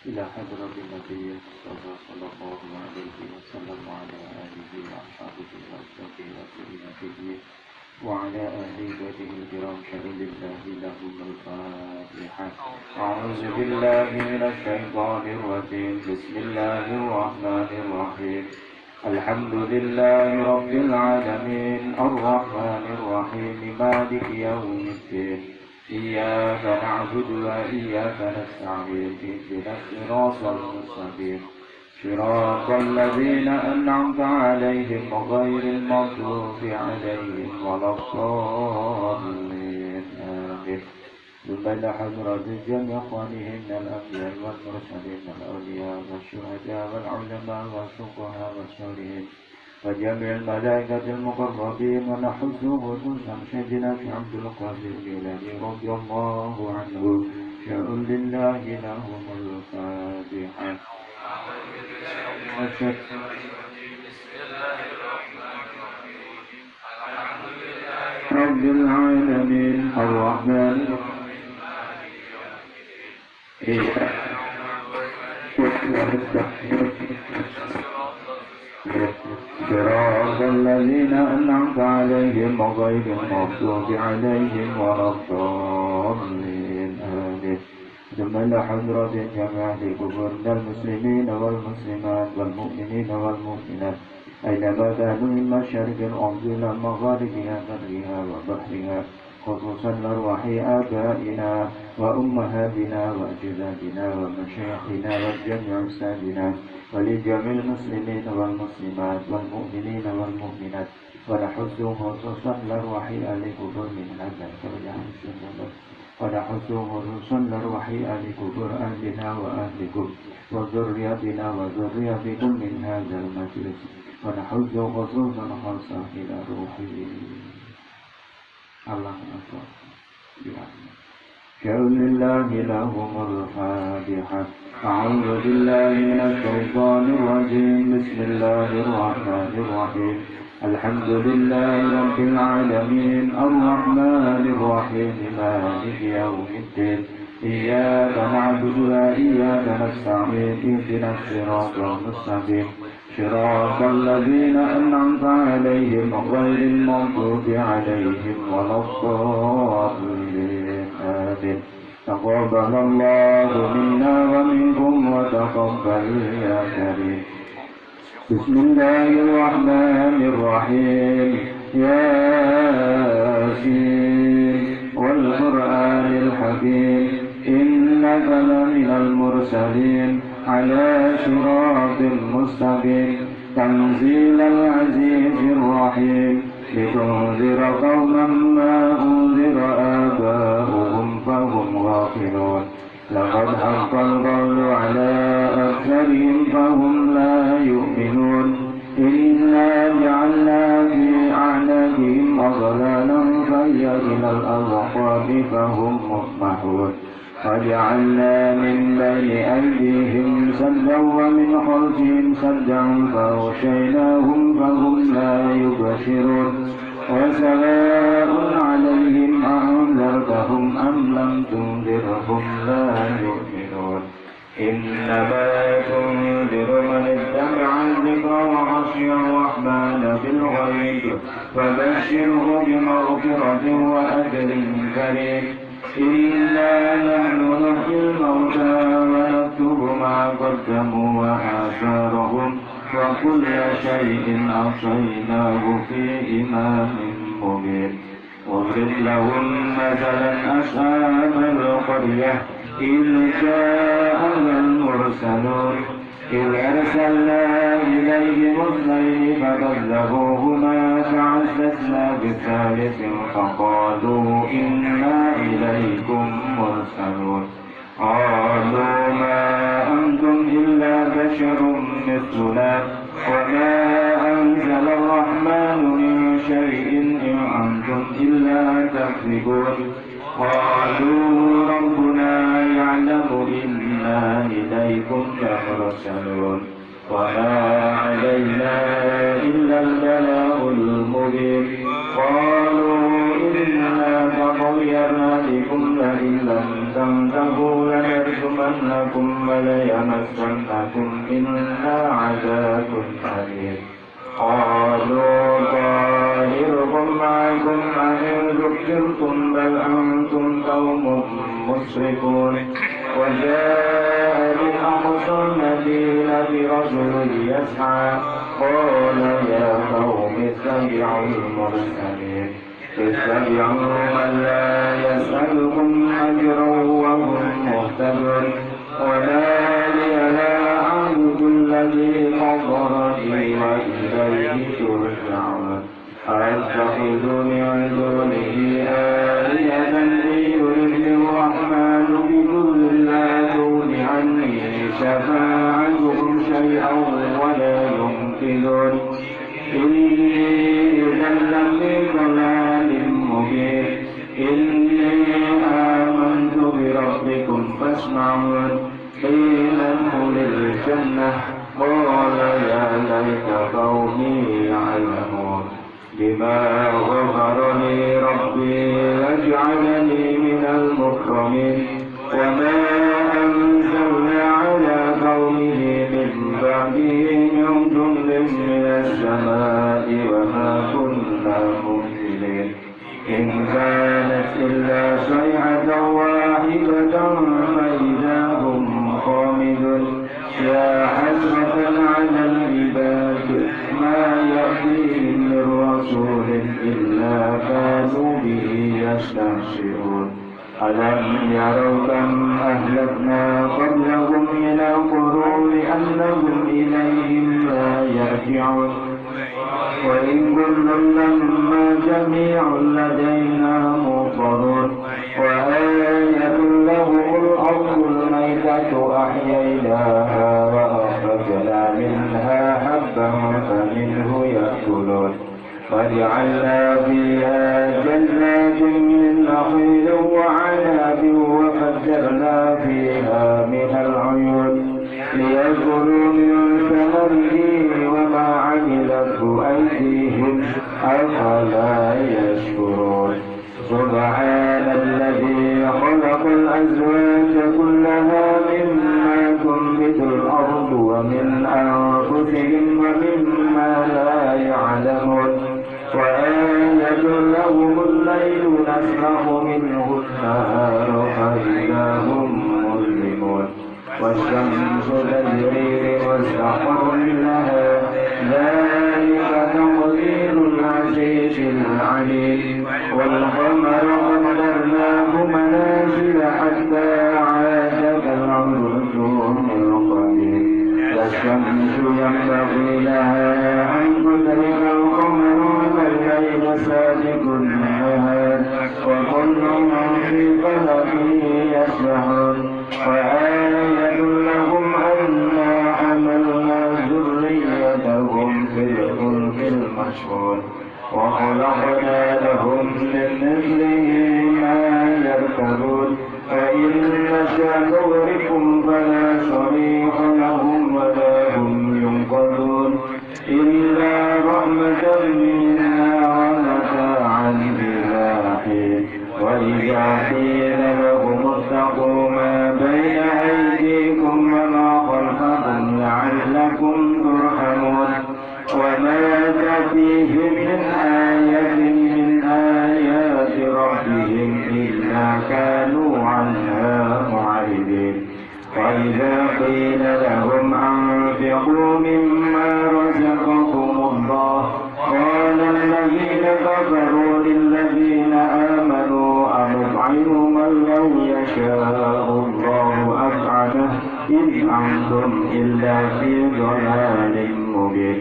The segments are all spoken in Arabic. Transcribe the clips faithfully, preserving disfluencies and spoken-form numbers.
إلى حضرة النبي المصطفى صلى الله عليه وسلم وعلى آله وأصحابه وأزواجه وذريته وعلى أهل بيته الكرام شهد الله لهم الفاتحة. أعوذ بالله من الشيطان الرجيم. بسم الله الرحمن الرحيم. الحمد لله رب العالمين الرحمن الرحيم مالك يوم الدين إياك نعبد وإياك نستعين اهدنا الصراط المستقيم صراط الذين أنعمت عليهم غير المغضوب عليهم ولا الضالين آمين. ثم إلى حضرة جميع إخوانهم من الأنبياء والمرسلين والأولياء والشهداء والعلماء والفقهاء والصالحين وجميع الملائكة المقربين ونحث خصوصا سيدنا عبد القادر الجيلاني رضي الله عنه شاء لله لهم الفاتحة. رب العالمين الرحمن صراط الذين أنعمت عليهم غير المغضوب عليهم ولا الضالين آمين. ثم إلى حضرة جميع قبور المسلمين والمسلمات والمؤمنين والمؤمنات أينما كانوا من مشارق الأرض إلى مغاربها برها وبحرها خصوصا لأرواح آبائنا وأمهاتنا وأجدادنا ومشايخنا وجميع أستاذنا ولجميع المسلمين والمسلمات والمؤمنين والمؤمنات ونحثهم خصوصا لأرواح آل قبور من هذا الفرجع ونحثهم خصوصا لأرواح آل قبور أهلنا وأهلكم وذرياتنا وذرياتكم من هذا المجلس ونحثهم خصوصا خاصة إلى روحه الله أكبر. شاء لله لهم الفاتحة. أعوذ بالله من الشيطان الرجيم. بسم الله الرحمن الرحيم. الحمد لله رب العالمين الرحمن الرحيم مالك يوم الدين إياك نعبد وإياك نستعين اهدنا الصراط المستقيم صراط الذين أنعمت عليهم غير المغضوب عليهم ولا الضالين آمين. تقبل الله منا ومنكم وتقبل يا كريم. بسم الله الرحمن الرحيم. ياسين والقرآن الحكيم إنك لمن المرسلين على صراط مستقيم تنزيل العزيز الرحيم لتنذر قوما ما أنذر آباؤهم فهم غافلون لقد حق القول على أكثرهم فهم لا يؤمنون إنا جعلنا في أعناقهم أغلالا فهي إلى الأذقان فهم مقمحون وجعلنا من بين أيديهم سدا ومن خلفهم سدا فأغشيناهم فهم لا يبصرون وسواء عليهم أنذرتهم أم لم تنذرهم لا يؤمنون إنما تنذر من اتبع الذكر وخشي الرحمن بالغيب فبشره بمغفرة وأجر كريم. إنا نحن نحيي الموتى ونكتب ما قدموا وآثارهم وكل شيء أحصيناه في إمام مبين. واضرب لهم مثلا أصحاب القرية إذ جاءها المرسلون إذ أرسلنا إليهم اثنين فكذبوهما فعززنا بثالث فقالوا إنا إليكم مرسلون قالوا ما أنتم إلا بشر مثلنا وما أنزل الرحمن من شيء إن أنتم إلا تكذبون قالوا ربنا يعلم إنا إليكم لمرسلون وما علينا إلا البلاغ المبين. قالوا إنا تطيرنا بكم لئن لم تنتهوا لنرجم ليجرمنكم وليمسنكم منا عذاب أليم قالوا طائركم معكم أئن ذكرتم بل أنتم قوم مسرفون وجاء بالأقصى المدينة برجل يسعى قال يا قوم اتبعوا المرسلين اتبعوا من لا يسألكم أجرا وهم مهتدون وما لي لا أعبد الذي فطرني وإليه ترجعون أتخذ من دونه آلهة إن يردني الرحمن بضر لا تغن عني شفاعتهم شيئا ولا ينقذون إني إذا لفي ضلال مبين إني آمنت بربكم فاسمعون قيل ادخل الجنة قال يا ليت قومي يعلمون بما غفر لي ربي لجعلني من المكرمين وما أنزلنا على قومه من بعده من جند من السماء وما كنا منزلين إن كانت إلا صيحة واحدة فإذا هم خامدون يا حسرة على العباد ما يأتيهم من رسول إلا كانوا به يستهزئون ألم يروا كم أهلكنا قبلهم من القرون أنهم إليهم لا يرجعون وإن كل لما جميع لدينا محضرون وآية لهم الأرض الميتة أحييناها وأخرجنا منها حبا فمنه يأكلون وجعلنا فيها جنات من نخيل وعناب وفجرنا فيها من العيون ليأكلوا من ثمره وما عملته أيديهم أفلا يشكرون سبحان الذي خلق الأزواج كلها مما تنبت الأرض ومن أنفسهم ومما لا يعلمون وآية لهم الليل نسلخ منه النهار فإذا هم مظلمون والشمس تجري لمستقر لها ذلك تقدير العزيز العليم والقمر قدرناه منازل حتى عاد كالعرجون القديم والشمس ينبغي لها أن تدرك القمر والليل سابق النهار وكل في فلك يسبحون وآية لهم أنا حملنا ذريتهم في الفلك المشحون وخلقنا لهم من مثله ما يركبون فإن نشأ نغرقهم فلا صريخ لهم ولا هم ينقذون إلا رحمة منا ومتاعا إلى حين وإذا قيل لهم اتقوا ما بين أيديكم وما خلفكم لعلكم ترحمون وما تأتيهم من آية من آيات ربهم إلا كانوا عنها معرضين وإذا قيل لهم أنفقوا مما رزقكم الله قال الذين كفروا للذين آمنوا أنطعم من لو يشاء الله أطعمه إن أنتم إلا في ضلال مبين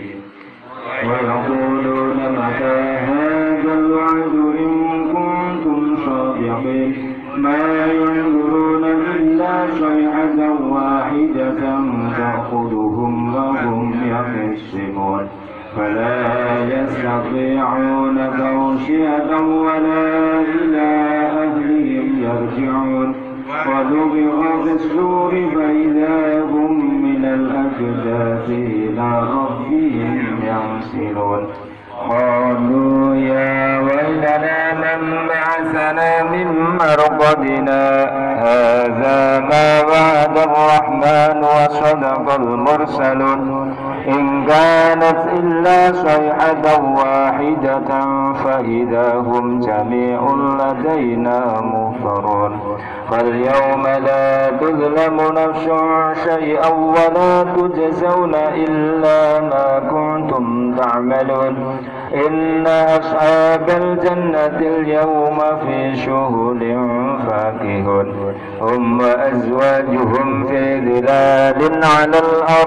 ويقولون متى هذا الوعد إن كنتم صادقين ما ينظرون إلا صيحة واحدة تأخذهم وهم يخصمون فلا يستطيعون توصية ولا إلى أهلهم يرجعون ونفخ في الصور فإذا هم من الأجداث إلى ربهم ينسلون قالوا يا ويلنا من بعثنا من مرقدنا هذا ما وعد وعد الرحمن وصدق المرسلون إن كانت إلا صيحة واحدة فإذا هم جميع لدينا محضرون فاليوم لا تظلم نفس شيئا ولا تجزون إلا ما كنتم تعملون إن أصحاب الجنة اليوم في شغل فاكهون هم وأزواجهم في ظلال على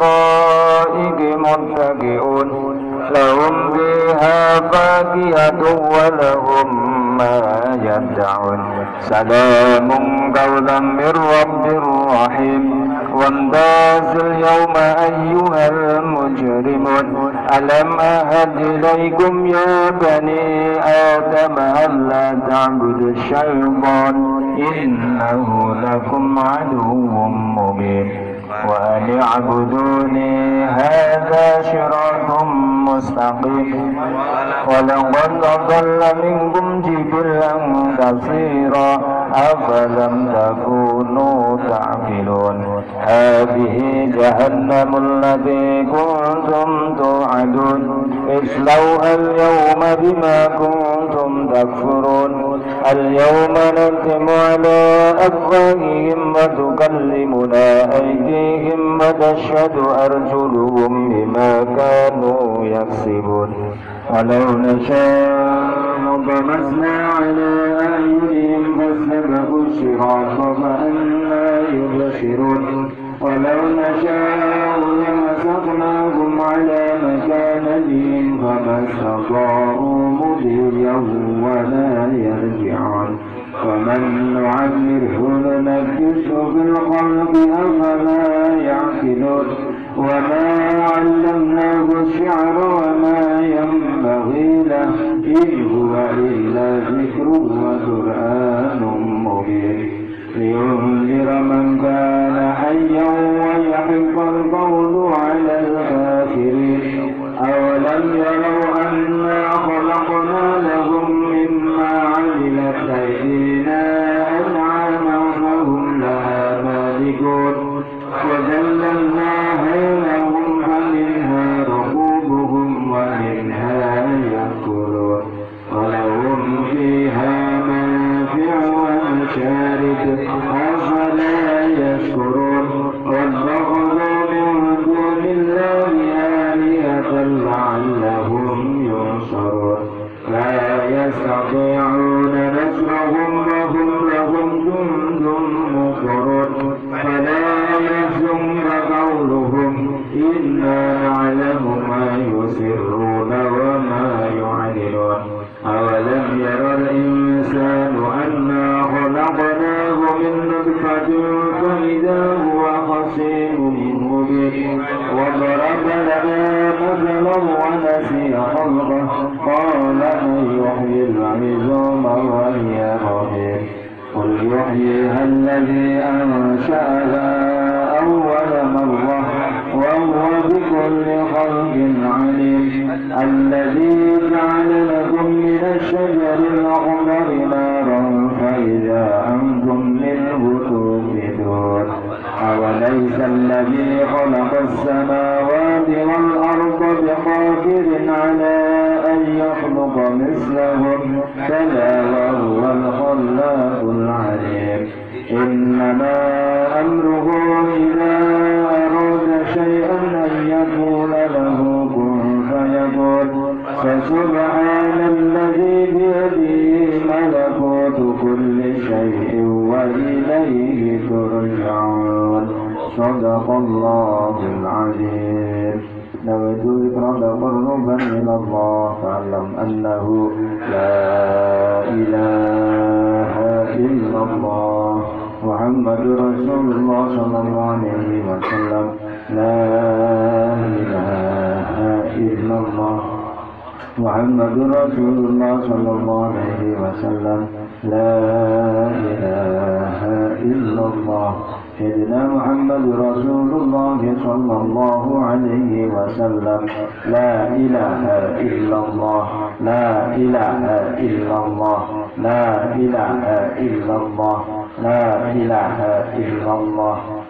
الأرائك متكئون لهم فيها فاكهة ولهم ما يدعون سلام قولا من رب رحيم وامتاز اليوم أيها المجرمون ألم أهد إليكم يا بني آدم ألا تعبدوا الشيطان إنه لكم عدو مبين وأن اعبدوني هذا صراط مستقيم ولقد أضل منكم جبلا كثيرا أفلم تكونوا تعقلون هذه جهنم التي كنتم توعدون اصلوها اليوم بما كنتم تكفرون اليوم نختم على أفواههم وتكلمنا أيديهم وتشهد أرجلهم بما كانوا يكسبون ولو نشاء طمسنا على أعينهم فاستبقوا الصراط فأنى يبصرون ولو نشاء لمسخناهم على مكانتهم فما استطاعوا مضيا ولا يرجعون ومن نعمره ننكسه في الخلق أفلا يعقلون وما علمناه الشعر وما ينبغي له إن هو إلا ذكر وقرآن مبين لينذر من كان حيا ويحق القول على الكافرين أولم يروا أنا خلقنا لهم مما عملت أيدينا أنعاما فهم لها مالكون وذللناها لهم فمنها ركوبهم ومنها يأكلون ولهم فيها منافع ومشارب أفلا يشكرون واتخذوا من دون الله آلهة لعلهم ينصرون لا يستطيعون نصرهم وهم لهم جند مقرون فلا يحزنك قولهم إنا نعلم ما يسرون وما يعلنون أولم ير الإنسان أنا خلقناه من نطفة فإذا هو خصيم مبين وضرب لنا مثلا ونسي خلقه قال من يحيي العظام وهي رميم قل يحييها الذي أنشأها أول مرة وهو بكل خلق عليم الذي جعل لكم من الشجر الأخضر نارا فإذا أنتم منه توقدون أوليس الذي خلق السماوات والأرض بقادر على أن يخلق مثلهم بلى وهو الخلاق العليم إنما أمره إذا أراد شيئا أن يقول له كن فيكون فسبحان الذي بيده ملكوت كل شيء وإليه ترجعون صدق الله العظيم نويت ذكرا تقربا إلى الله فاعلم أنه لا إله إلا الله محمد رسول الله صلى الله عليه وسلم لا إله إلا الله محمد رسول الله صلى الله عليه وسلم لا إله إلا الله سيدنا محمد رسول الله صلى الله عليه وسلم لا إله إلا الله لا إله إلا الله لا إله إلا الله لا إله إلا الله